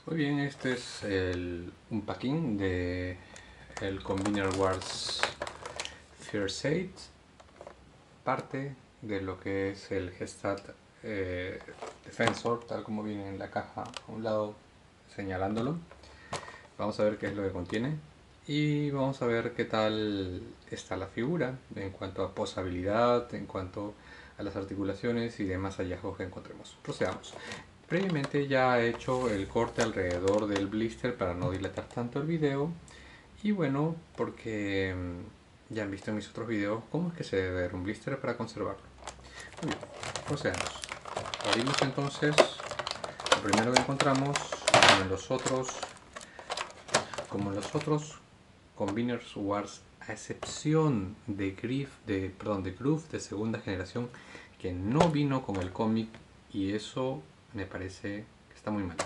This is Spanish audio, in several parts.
Muy bien, este es un packing de el Combiner Wars First Aid, parte de lo que es el Gestat Defensor, tal como viene en la caja a un lado señalándolo. Vamos a ver qué es lo que contiene y vamos a ver qué tal está la figura en cuanto a posabilidad, en cuanto a las articulaciones y demás hallazgos que encontremos. Procedamos. Previamente ya he hecho el corte alrededor del blister para no dilatar tanto el video. Y bueno, porque ya han visto en mis otros videos cómo es que se debe ver un blister para conservarlo. Muy bien, procedamos. Abrimos entonces lo primero que encontramos, como en los otros Combiners Wars, a excepción de Groove de segunda generación, que no vino con el cómic, y eso me parece que está muy mal.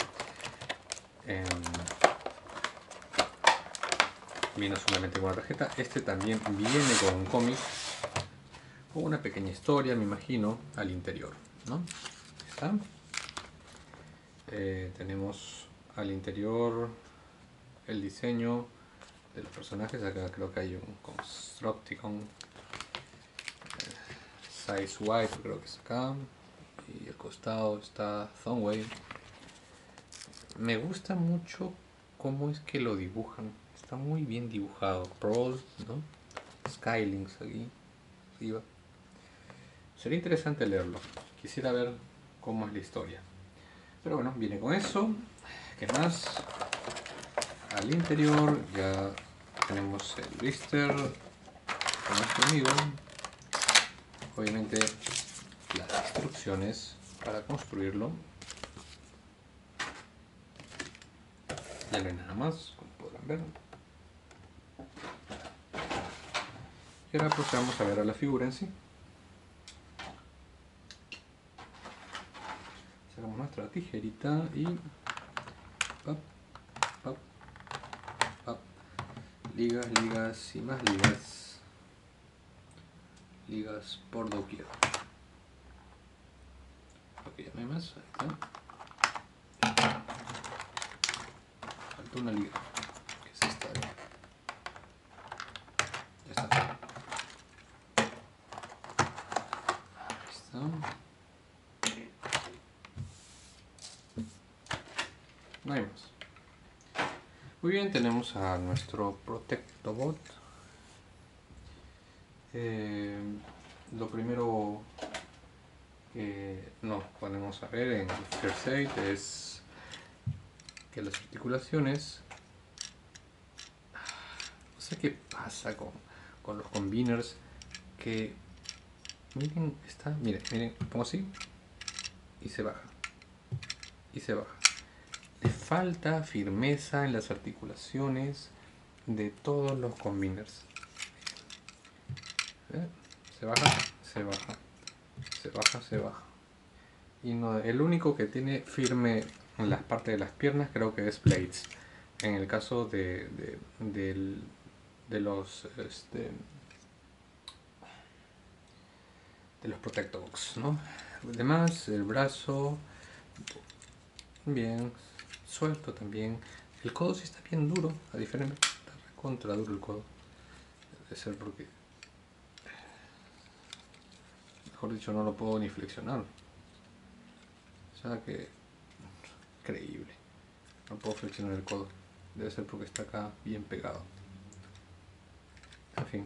Viene solamente con una tarjeta. Este también viene con un cómic, con una pequeña historia, me imagino, al interior, ¿no? ¿Está? Tenemos al interior el diseño de los personajes. Acá creo que hay un Constructicon Size White, creo que es acá, y al costado está Thunway. Me gusta mucho cómo es que lo dibujan, está muy bien dibujado. Pearl, ¿no? Skylinks aquí arriba. Sería interesante leerlo, quisiera ver cómo es la historia, pero bueno, viene con eso. ¿Qué más? Al interior ya tenemos el blister con nuestro amigo, obviamente las instrucciones para construirlo. Ya no hay nada más, como podrán ver. Y ahora procedamos a ver a la figura en sí. Sacamos nuestra tijerita y pap, pap, pap. Ligas, ligas y más ligas. Ligas por doquier. Ok, ya no hay más. Ahí está. Falta una liga, que es esta de... Ya está. Ahí está. No hay más. Muy bien, tenemos a nuestro Protectobot. Lo primero que nos podemos ver en First Aid es que las articulaciones, no sé qué pasa con los combiners, que miren, miren, pongo así y se baja y se baja. Le falta firmeza en las articulaciones de todos los combiners. Se baja, se baja, se baja, se baja. Y no, el único que tiene firme en las partes de las piernas creo que es Blades. En el caso de los de los Protectobox, ¿no? Además, el brazo bien suelto también. El codo sí está bien duro, a diferencia, está contra duro el codo. Debe ser porque, mejor dicho, no lo puedo ni flexionar. O sea que, increíble. No puedo flexionar el codo. Debe ser porque está acá bien pegado. En fin,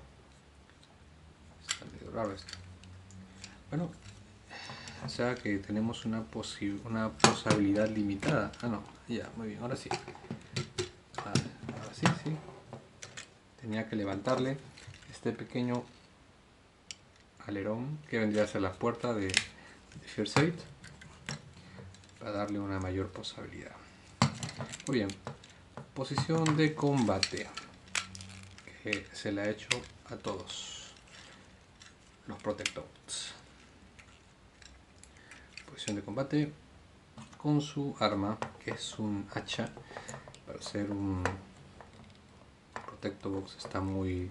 está medio raro esto. Bueno, o sea que tenemos una posibilidad limitada. Ah, no, ya, muy bien, ahora sí. Ahora sí, sí. Tenía que levantarle este pequeño alerón que vendría a ser la puerta de First Aid para darle una mayor posibilidad. Muy bien, posición de combate que se le ha hecho a todos los Protectobots. Posición de combate con su arma, que es un hacha. Para ser un Protectobox está muy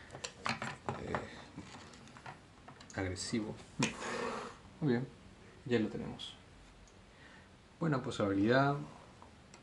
agresivo. Muy bien, ya lo tenemos. Buena posibilidad.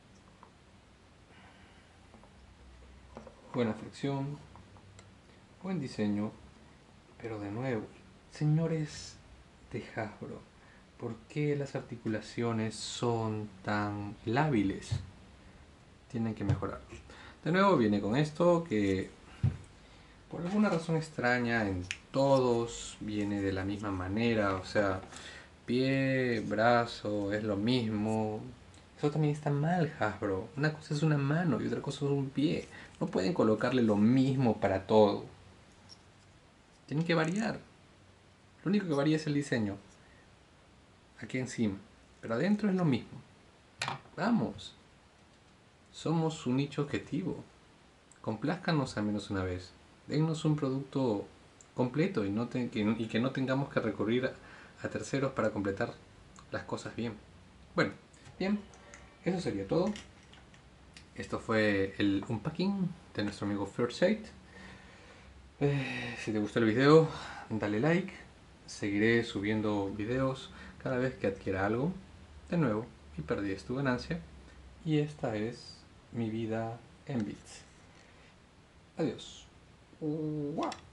buena fricción, buen diseño, pero de nuevo, señores de Hasbro, ¿por qué las articulaciones son tan lábiles? Tienen que mejorar. De nuevo viene con esto que por alguna razón extraña en todos viene de la misma manera, o sea, pie, brazo, es lo mismo. Eso también está mal, Hasbro. Una cosa es una mano y otra cosa es un pie. No pueden colocarle lo mismo para todo. Tienen que variar. Lo único que varía es el diseño. Aquí encima. Pero adentro es lo mismo. Vamos. Somos su nicho objetivo. Complázcanos al menos una vez. Dennos un producto completo y que no tengamos que recurrir a terceros para completar las cosas bien. Bueno, bien, eso sería todo. Esto fue el unpacking de nuestro amigo First Aid. Si te gustó el video, dale like. Seguiré subiendo videos cada vez que adquiera algo. De nuevo, mi pérdida es tu ganancia. Y esta es mi vida en bits. Adiós. ¡Guau!